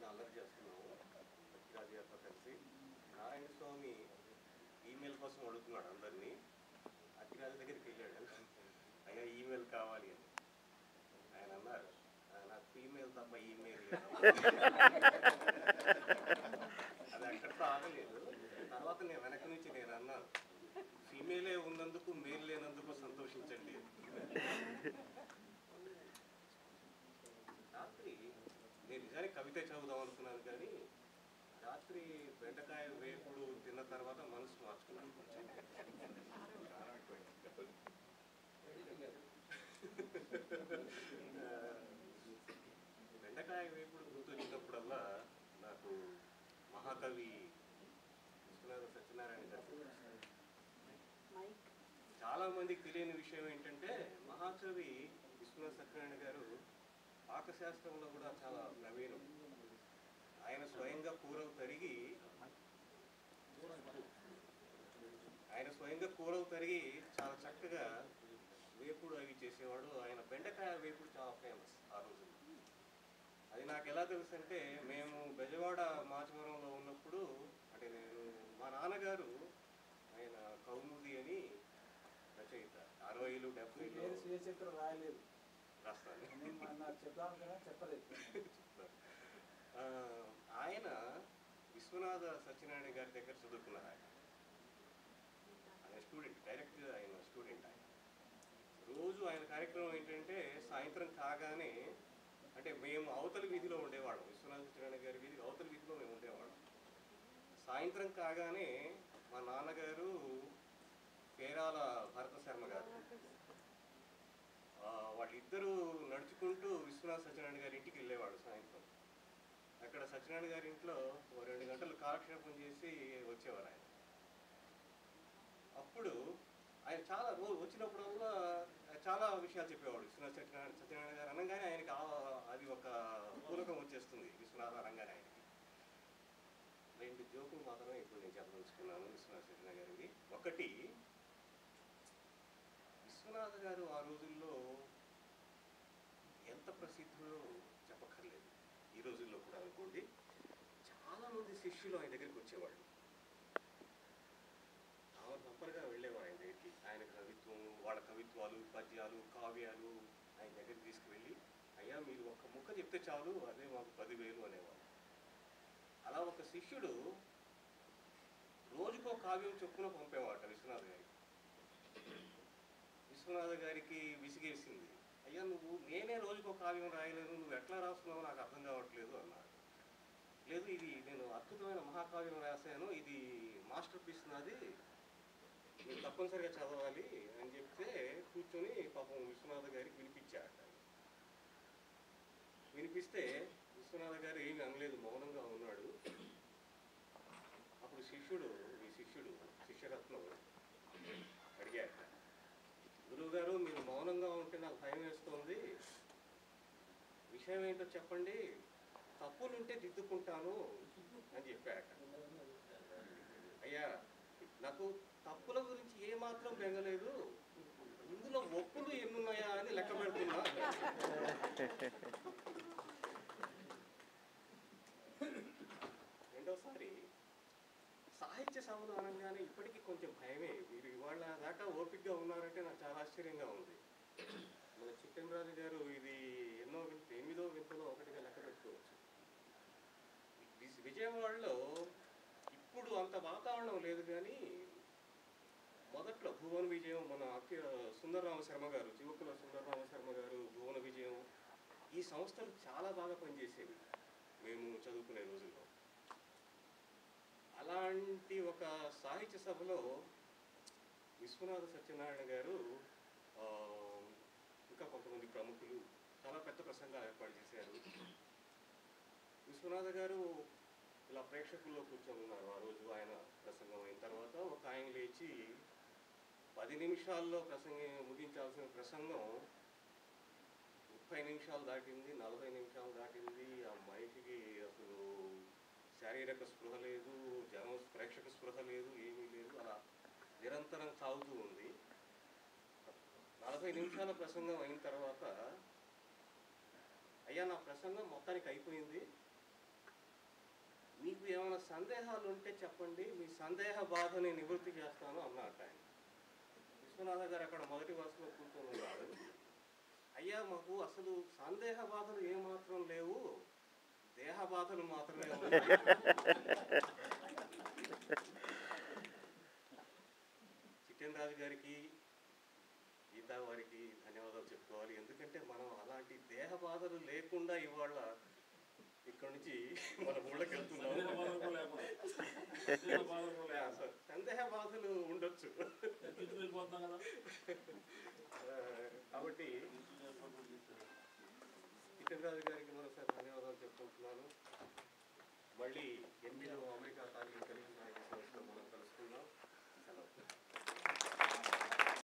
అల్లరి చేస్తున్నాము సత్యరాజు గారితో కలిసి. నారాయణ స్వామి ఈమెయిల్ కోసం అడుగుతున్నాడు అందరినీ. అఖిరాజు దగ్గరికి వెళ్ళాడు, అయ్యా ఈమెయిల్ కావాలి అని. ఆయన అన్నారు, నాకు ఫీమెయిల్ తప్ప ఈమెయిల్ లేదు. అది అక్కడితో ఆగలేదు. తర్వాత నేను వెనక నుంచి నేను అన్నాను, ఫీమేలే ఉన్నందుకు మేల్ లేనందుకు సంతోషించండి. రాత్రి నేను నిజానికి కవిత చదువుదాం అనుకున్నాను, కానీ రాత్రి బెండకాయ వేపుడు తిన్న తర్వాత మనసు మార్చుకున్నాను కొంచెం. బెండకాయ వేపుడు గుర్తొచ్చినప్పుడల్లా నాకు మహాకవి విశ్వనాథ సత్యనారాయణ గారు. చాలా మందికి తెలియని విషయం ఏంటంటే, మహాకవి విశ్వనాథ సత్యనారాయణ గారు పాకశాస్త్రంలో కూడా చాలా ప్రవీణం. ఆయన స్వయంగా కూరలు తరిగి చాలా చక్కగా వేపుడు అవి చేసేవాడు. ఆయన బెండకాయ వేపుడు చాలా ఫేమస్ ఆ రోజుల్లో. అది నాకు ఎలా తెలుసు అంటే, మేము బెజవాడ మాచవరంలో ఉన్నప్పుడు, అంటే నేను మా నాన్నగారు ఆయన కౌముది అని రచయిత 60లు 70లు రాయలేదు, రాస్తాను. ఆయన విశ్వనాథ సత్యనారాయణ గారి దగ్గర చదువుకున్నారు. ఆయన స్టూడెంట్, డైరెక్ట్గా ఆయన స్టూడెంట్. ఆయన రోజు ఆయన కార్యక్రమం ఏంటంటే, సాయంత్రం కాగానే, అంటే మేము అవతల వీధిలో ఉండేవాళ్ళం, విశ్వనాథ సత్యనారాయణ గారి వీధి అవతల వీధిలో మేము ఉండేవాళ్ళం. సాయంత్రం కాగానే మా నాన్నగారు పేరాల భరత శర్మ గారు, వాళ్ళిద్దరూ నడుచుకుంటూ విశ్వనాథ సత్యనారాయణ గారి ఇంటికి వెళ్ళేవాడు సాయంత్రం. అక్కడ సత్యనారాయణ గారి ఇంట్లో 2 గంటలు కాలక్షేపం చేసి వచ్చేవారు ఆయన. అప్పుడు ఆయన చాలా రోజు వచ్చినప్పుడల్లా చాలా విషయాలు చెప్పేవాడు. విశ్వనాథ సత్యనారాయణ గారు అనగానే ఆయనకి అది ఒక పూలకం వచ్చేస్తుంది. విశ్వనాథ అనగానే ఆయనకి 2 జోకులు మాత్రమే ఇప్పుడు నేను చెప్పదలుచుకున్నాను విశ్వనాథ సత్యనారాయణ గారికి. ఒకటి, విశ్వనాథ గారు ఆ రోజుల్లో ఎంత ప్రసిద్ధులో చెప్పక్కర్లేదు, ఈ రోజుల్లో కూడా అనుకోండి. చాలామంది శిష్యులు ఆయన దగ్గరికి వచ్చేవాళ్ళు, తంపరగా వెళ్ళేవారు ఆయన దగ్గరికి. ఆయన కవిత్వం, వాళ్ళ కవిత్వాలు, పద్యాలు, కావ్యాలు ఆయన దగ్గరికి తీసుకువెళ్ళి, అయ్యా మీరు ఒక్క ముక్క చెప్తే చాలు, అదే మాకు 10,000 అనేవారు. అలా ఒక శిష్యుడు రోజుకో కావ్యం చొప్పున పంపేవాట విశ్వనాథ గారికి. విశ్వనాథ గారికి విసిగేసింది, అయ్యా నేనే రోజుకో కావ్యం రాయలేను, నువ్వు ఎట్లా రాస్తున్నావో నాకు అర్థం కావట్లేదు అన్నాడు. లేదు, ఇది నేను అద్భుతమైన మహాకావ్యం రాశాను, ఇది మాస్టర్ పీస్ నాది, మీరు తప్పనిసరిగా చదవాలి అని చెప్తే కూర్చొని పాపం విశ్వనాథ గారికి వినిపించాడు. వినిపిస్తే విశ్వనాథ గారు ఏమి అనలేదు, మౌనంగా ఉన్నాడు. అప్పుడు శిష్యరత్నం అడిగాట, గురువు గారు మీరు మౌనంగా ఉంటే నాకు భయం వేస్తుంది, విషయం ఏంటో చెప్పండి, తప్పులుంటే దిద్దుకుంటాను అని చెప్పాట. అయ్యా నాకు తప్పుల గురించి ఏమాత్రం బెంగలేదు, ఇందులో ఒప్పులు ఎన్నున్నాయా అని లెక్క పెడుతున్నా. రెండోసారి సాహిత్య సభలు అనగానే ఇప్పటికీ కొంచెం భయమే. మీరు ఇవాళ దాకా ఓపికగా ఉన్నారంటే నాకు చాలా ఆశ్చర్యంగా ఉంది. మన చిట్టెంరాజు గారు ఇది 8వ వింతలో ఒకటిగా లెక్క పెట్టుకోవచ్చు. విజయవాడలో ఇప్పుడు అంత వాతావరణం లేదు, కానీ మొదట్లో భువన విజయం, మన సుందరరామ శర్మ గారు, చివుకుల సుందరరామ శర్మ గారు, భువన విజయం, ఈ సంస్థలు చాలా బాగా పనిచేసేవి మేము చదువుకునే రోజుల్లో. అలాంటి ఒక సాహిత్య సభలో విశ్వనాథ సత్యనారాయణ గారు ఇంకా కొంతమంది ప్రముఖులు చాలా పెద్ద ప్రసంగాలు ఏర్పాటు చేశారు. విశ్వనాథ గారు ఇలా ప్రేక్షకుల్లో కూర్చొని ఉన్నారు. ఆ రోజు ఆయన ప్రసంగం అయిన తర్వాత ఒక ఆయన లేచి 10 నిమిషాల్లో ముగించాల్సిన ప్రసంగం 30 నిమిషాలు దాటింది, 40 నిమిషాలు దాటింది. ఆ మనిషికి అసలు శారీరక స్పృహ లేదు, ప్రేక్షక స్పృహ లేదు, ఏమీ లేదు. అలా నిరంతరం సాగుతూ ఉంది. 40 నిమిషాల ప్రసంగం అయిన తర్వాత, అయ్యా నా ప్రసంగం మొత్తానికి అయిపోయింది, మీకు ఏమైనా సందేహాలు ఉంటే చెప్పండి, మీ సందేహ బాధని నివృత్తి చేస్తాను అన్నట్టు ఆయన. విశ్వనాథ గారు అక్కడ మొదటి వరుసలో కూర్చొని ఉన్నారు. అయ్యా మాకు అసలు సందేహ బాధలు ఏమాత్రం లేవు, దేహ బాధలు మాత్రమే ఉన్నాయి. చిట్టెన్ రాజు గారికి, గీతా వారికి ధన్యవాదాలు చెప్పుకోవాలి. ఎందుకంటే మనం అలాంటి దేహ బాధలు లేకుండా ఇవాళ ఇక్కడ నుంచి మన ఊళ్ళకి వెళ్తున్నాం. సందేహ బాధలు ఉండొచ్చు కాబట్టి చిట్టెన్ రాజు గారికి మరోసారి ధన్యవాదాలు చెప్పుకుంటున్నాను. మళ్ళీ 8వ అమెరికా తారీఖు కలిగిన మనం కలుసుకుందాం.